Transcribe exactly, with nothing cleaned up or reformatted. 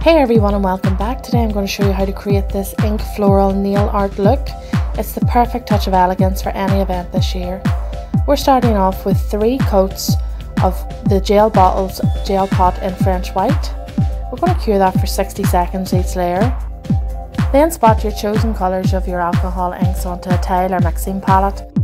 Hey everyone and welcome back. Today I'm going to show you how to create this ink floral nail art look. It's the perfect touch of elegance for any event this year. We're starting off with three coats of the gel bottles gel pot in French white. We're going to cure that for sixty seconds each layer. Then spot your chosen colours of your alcohol inks onto a tile or mixing palette